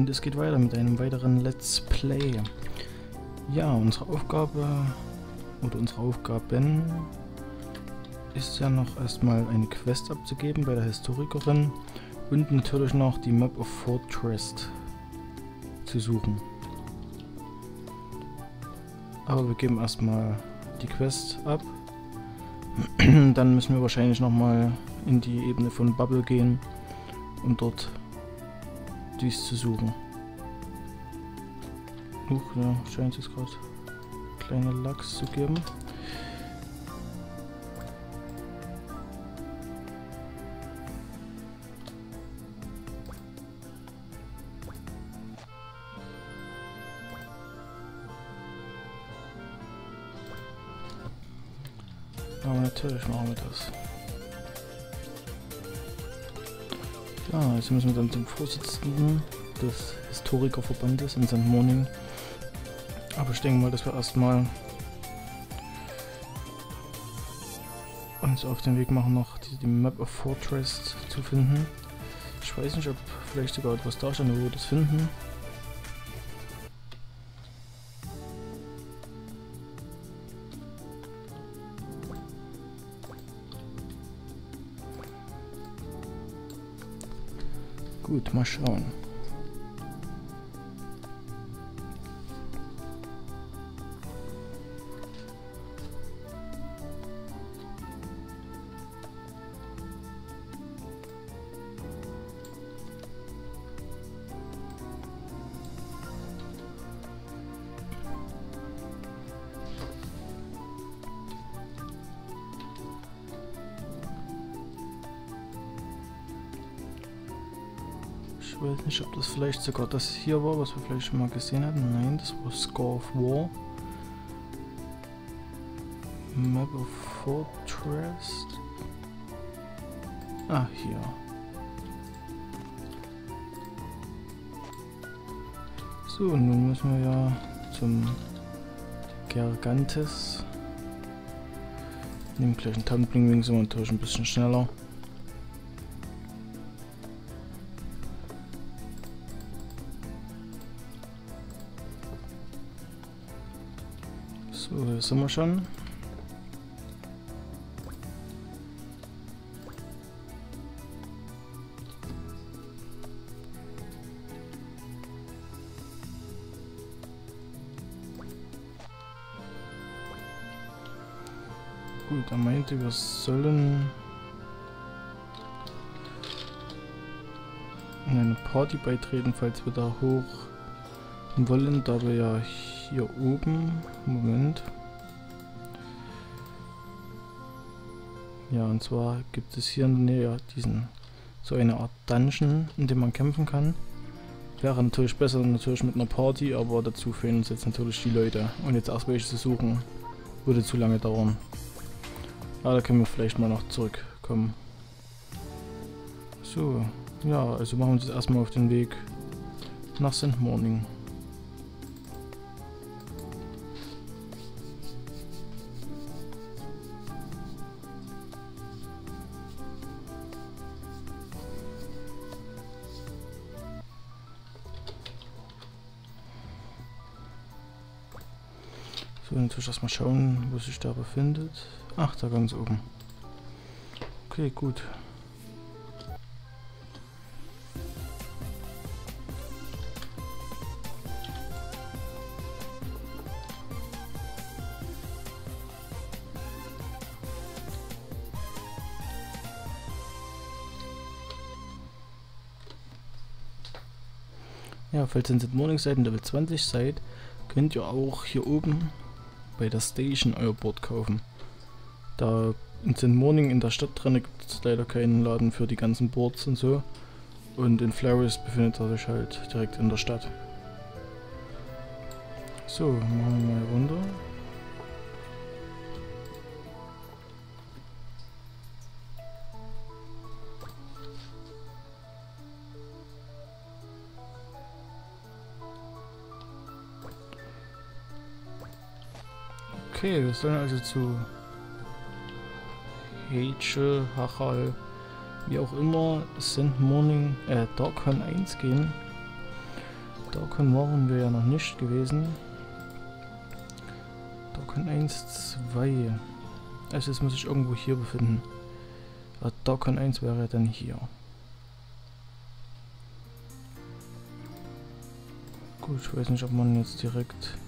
Und es geht weiter mit einem weiteren Let's Play. Ja, unsere Aufgabe oder unsere Aufgaben ist ja noch erstmal eine Quest abzugeben bei der Historikerin und natürlich noch die Map of Fortress zu suchen. Aber wir geben erstmal die Quest ab. Dann müssen wir wahrscheinlich nochmal in die Ebene von Bubble gehen, um dort dies zu suchen. Ja, scheint es gerade kleine Lachs zu geben. Aber natürlich machen wir das. Ja, jetzt müssen wir dann zum Vorsitzenden des Historikerverbandes in St. Morning. Aber ich denke mal, dass wir erstmal uns auf den Weg machen, noch die Map of Fortress zu finden. Ich weiß nicht, ob vielleicht sogar etwas da stand, wo wir das finden. Gut, mal schauen. Ich weiß nicht, ob das vielleicht sogar das hier war, was wir vielleicht schon mal gesehen hatten. Nein, das war Score of War. Map of Fortress. Ah, hier. So, nun müssen wir ja zum Gargantes. Nehmen gleich einen Tumbling Wing, sind wir natürlich ein bisschen schneller. So, hier sind wir schon. Gut, er meinte, wir sollen in eine Party beitreten, falls wir da hoch wollen, da wir ja hier oben, Moment, ja, und zwar gibt es hier in der Nähe diesen, so eine Art Dungeon, in dem man kämpfen kann. Wäre natürlich besser natürlich mit einer Party, aber dazu fehlen uns jetzt natürlich die Leute und jetzt erst welche zu suchen, würde zu lange dauern. Ja, da können wir vielleicht mal noch zurückkommen. So, ja, also machen wir uns jetzt erstmal auf den Weg nach St. Morning. So, natürlich erstmal schauen, wo sich da befindet. Ach, da ganz oben. Okay, gut. Ja, falls ihr in St. Morning seid und Level 20 seid, könnt ihr auch hier oben bei der Station euer Board kaufen. Da in St. Morning in der Stadt drin gibt es leider keinen Laden für die ganzen Boards und so. Und in Flowers befindet er sich halt direkt in der Stadt. So, machen wir mal runter. Okay, wir sollen also zu Hachel, wie auch immer, St. Morning, Darkhorn 1 gehen. Darkon waren wir ja noch nicht gewesen. Darkon 1, 2. Also es muss sich irgendwo hier befinden. Darkon 1 wäre dann hier. Gut, ich weiß nicht, ob man jetzt direkt...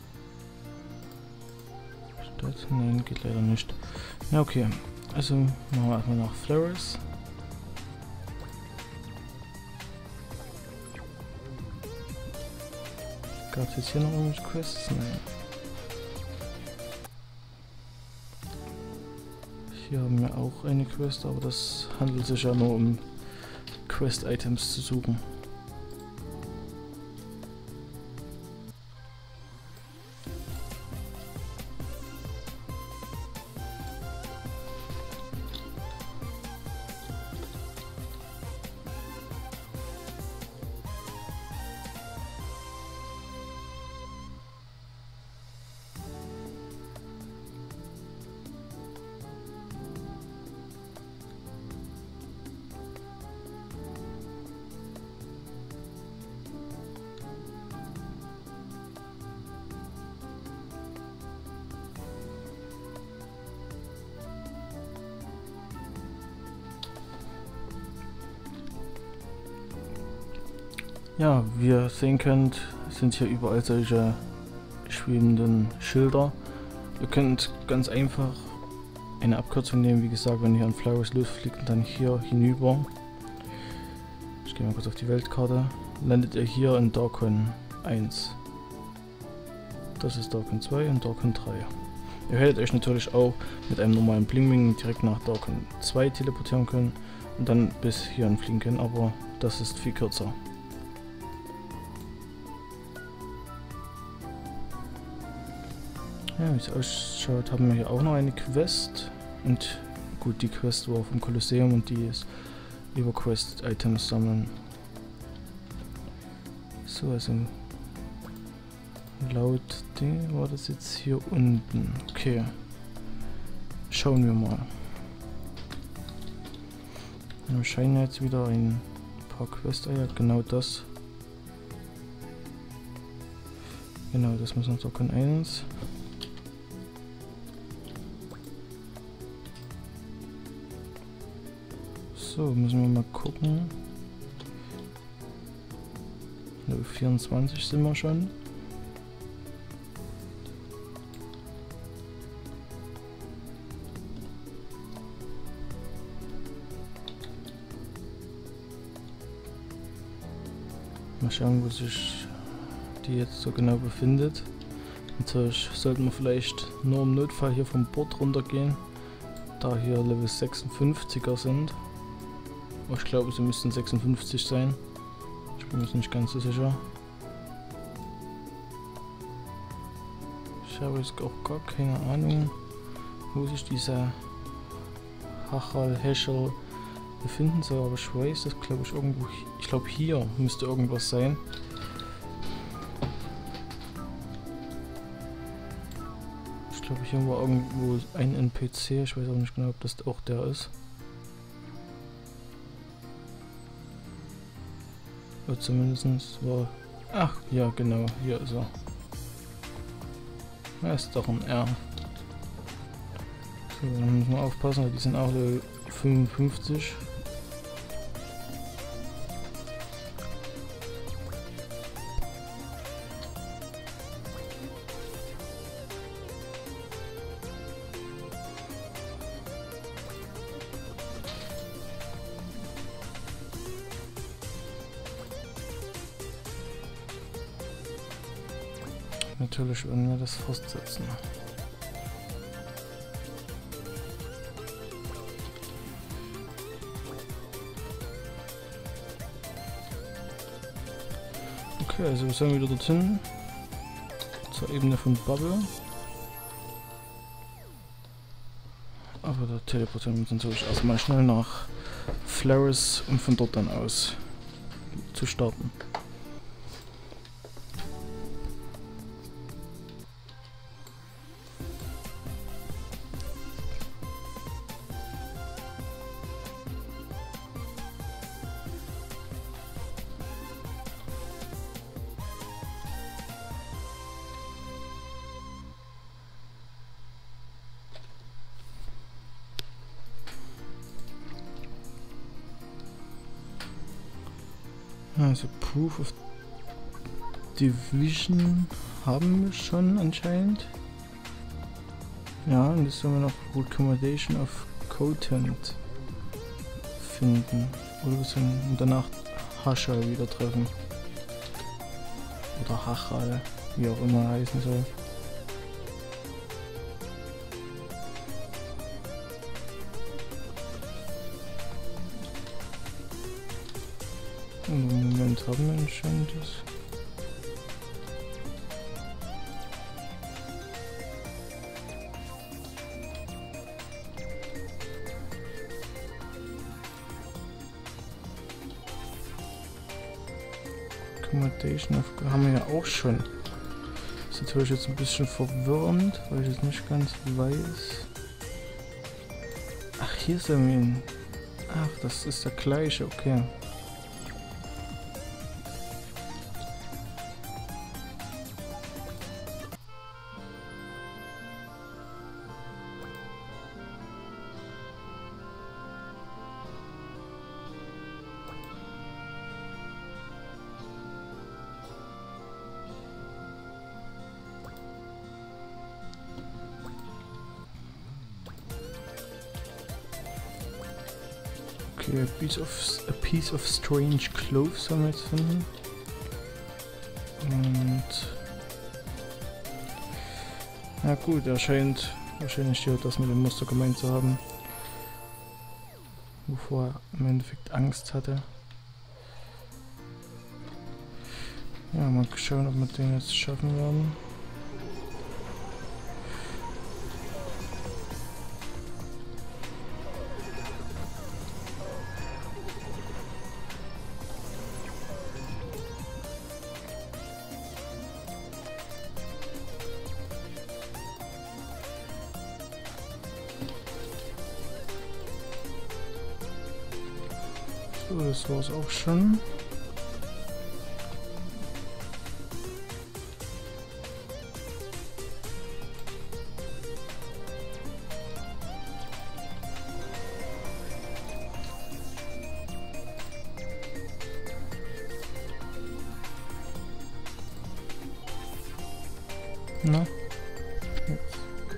Nein, geht leider nicht. Ja, okay. Also machen wir erstmal nach Flores. Gab es jetzt hier noch irgendwelche Quests? Nein. Hier haben wir auch eine Quest, aber das handelt sich ja nur um Quest-Items zu suchen. Ja, wie ihr sehen könnt, sind hier überall solche schwebenden Schilder. Ihr könnt ganz einfach eine Abkürzung nehmen, wie gesagt, wenn ihr an Flowers losfliegt und dann hier hinüber. Ich gehe mal kurz auf die Weltkarte. Landet ihr hier in Darkon 1. Das ist Darkon 2 und Darkon 3. Ihr hättet euch natürlich auch mit einem normalen Blingwing direkt nach Darkon 2 teleportieren können und dann bis hierhin fliegen können, aber das ist viel kürzer. Ja, wie es ausschaut, haben wir hier auch noch eine Quest. Und gut, die Quest war vom Kolosseum und die ist über Quest-Items sammeln. So, also laut Ding war das jetzt hier unten. Okay. Schauen wir mal. Wir scheinen jetzt wieder ein paar Quest-Eier, genau das. Genau, das muss uns Darkon 1. So, müssen wir mal gucken. Level 24 sind wir schon. Mal schauen, wo sich die jetzt so genau befindet. Natürlich sollten wir vielleicht nur im Notfall hier vom Board runtergehen, da hier Level 56er sind. Ich glaube, sie müssten 56 sein. Ich bin mir nicht ganz so sicher. Ich habe jetzt auch gar keine Ahnung, wo sich dieser Heschel befinden soll, aber ich weiß, das glaube ich irgendwo. Ich glaube, hier müsste irgendwas sein. Ich glaube, hier war irgendwo ein NPC. Ich weiß auch nicht genau, ob das auch der ist. Oder zumindest war... Ach, ja genau, hier ist er. Er ist doch ein R. So, dann müssen wir aufpassen, die sind auch Level 55. Natürlich werden wir das fortsetzen. Okay, also wir sind wieder dorthin. Zur Ebene von Bubble. Aber da teleportieren wir uns natürlich erstmal schnell nach Flores, um von dort dann aus zu starten. Also Proof of Division haben wir schon anscheinend. Ja, und jetzt sollen wir noch Recommendation of Content finden. Oder wir sollen danach Hashal wieder treffen. Oder Hachal, wie auch immer er heißen soll. Und im Moment haben wir anscheinend das. Accommodation haben wir ja auch schon. Das ist natürlich jetzt ein bisschen verwirrend, weil ich jetzt nicht ganz weiß. Ach, hier sind wir ihn. Ach, das ist der gleiche, okay. Okay, a piece of strange clothes sollen wir jetzt finden. Und ja gut, er scheint wahrscheinlich hier das mit dem Muster gemeint zu haben, wovor er im Endeffekt Angst hatte. Ja, mal schauen, ob wir den jetzt schaffen werden. So, das war's auch schon. Na? Jetzt.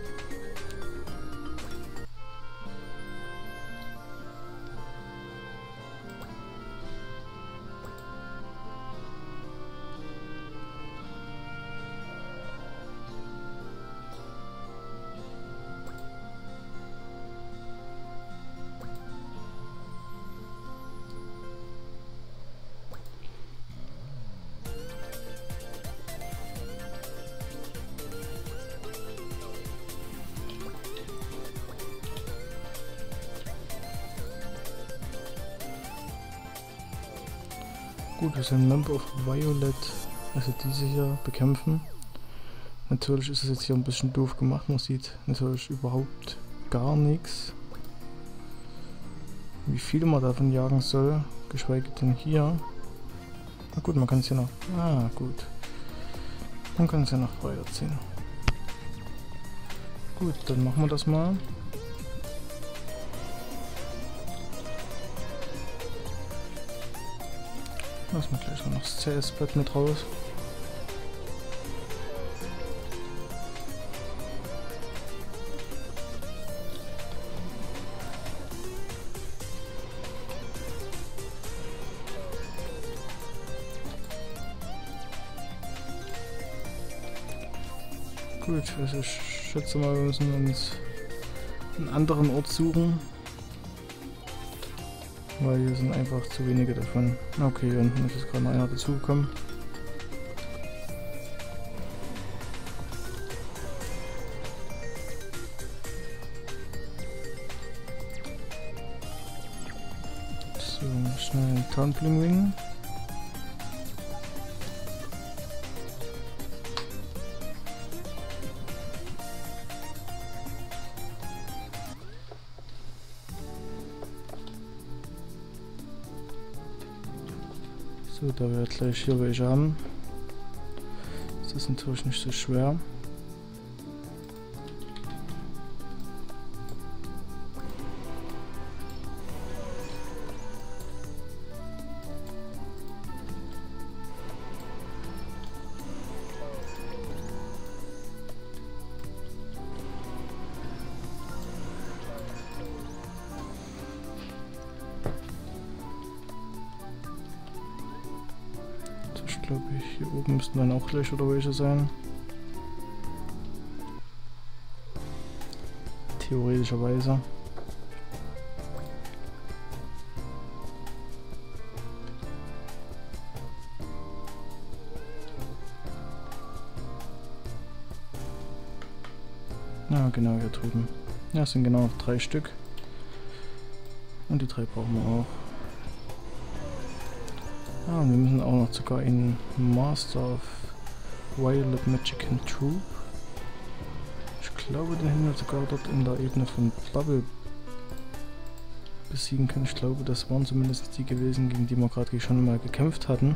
Gut, wir sind Member of Violet, also diese hier bekämpfen. Natürlich ist es jetzt hier ein bisschen doof gemacht, man sieht natürlich überhaupt gar nichts. Wie viel man davon jagen soll, geschweige denn hier. Na gut, man kann es hier noch... Ah, gut. Man kann es ja noch weiterziehen. Gut, dann machen wir das mal. Lassen wir gleich noch das CS-Bett mit raus. Gut, also ich schätze mal, wir müssen uns einen anderen Ort suchen. Weil hier sind einfach zu wenige davon. Okay, hier unten ist jetzt gerade noch einer dazugekommen. So, schnell einen Townbling Ring. So, da wir gleich hier welche haben, ist das natürlich nicht so schwer. glaube ich. Hier oben müssten dann auch gleich wieder welche sein. Theoretischerweise. Ja, genau, hier drüben. Ja, es sind genau 3 Stück. Und die 3 brauchen wir auch. Ah, und wir müssen auch noch sogar einen Master of Violet Magic and Troop. Ich glaube, den hätten wir sogar dort in der Ebene von Bubble besiegen können. Ich glaube, das waren zumindest die gewesen, gegen die wir gerade schon mal gekämpft hatten.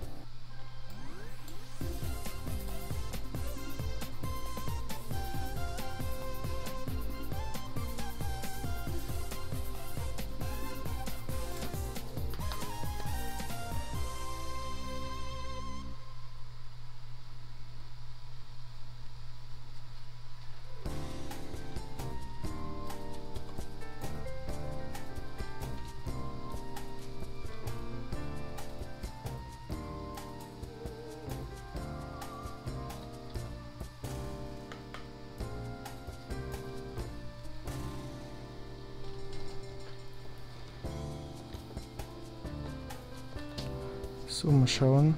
So, mal schauen.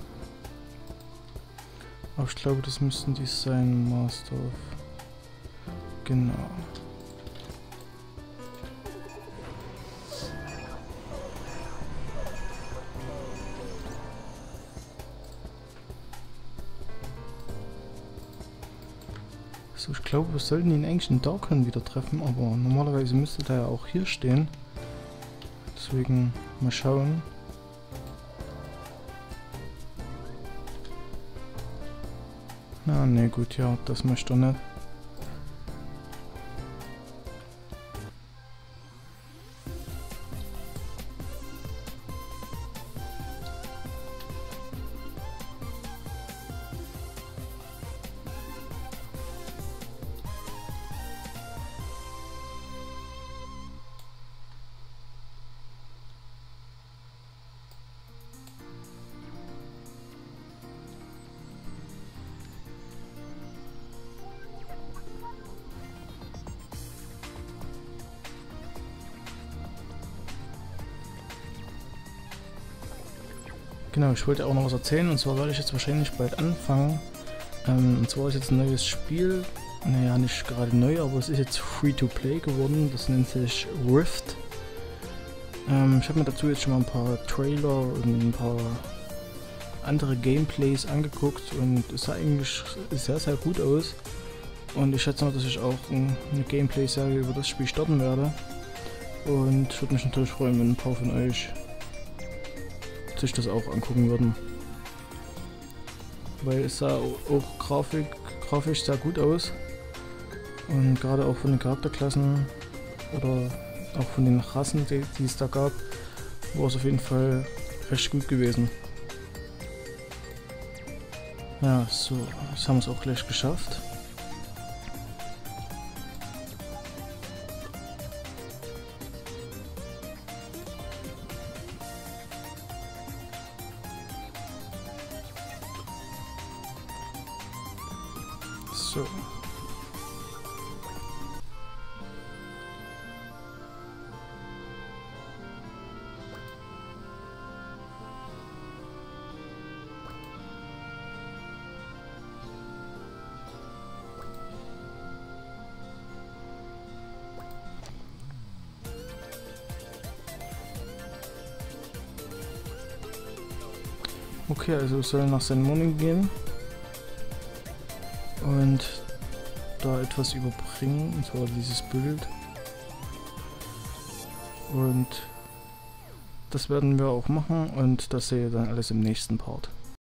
Aber ich glaube, das müssten die sein, Master of... Genau. So, ich glaube, wir sollten ihn eigentlich in Darkon wieder treffen, aber normalerweise müsste der ja auch hier stehen. Deswegen mal schauen. Na, ne, gut, ja, das möchte er nicht. Genau, ich wollte auch noch was erzählen, und zwar werde ich jetzt wahrscheinlich bald anfangen. Und zwar ist jetzt ein neues Spiel, naja, nicht gerade neu, aber es ist jetzt Free-to-Play geworden, das nennt sich Rift. Ich habe mir dazu jetzt schon mal ein paar Trailer und ein paar andere Gameplays angeguckt und es sah eigentlich sehr, sehr gut aus. Und ich schätze mal, dass ich auch eine Gameplay-Serie über das Spiel starten werde. Und ich würde mich natürlich freuen, wenn ein paar von euch sich das auch angucken würden. Weil es sah auch grafisch sehr gut aus. Und gerade auch von den Charakterklassen oder auch von den Rassen, die es da gab, war es auf jeden Fall recht gut gewesen. Ja, so, jetzt haben wir es auch gleich geschafft. So. Okay, also es soll nach Sun Morning gehen und da etwas überbringen, und zwar dieses Bild. Und das werden wir auch machen, und das seht ihr dann alles im nächsten Part.